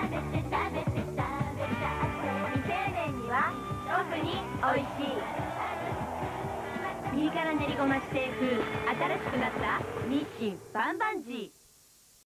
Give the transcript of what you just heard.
未成年には特に美味しい。ピリ辛練りごま指定風、新しくなった日清バンバンジー。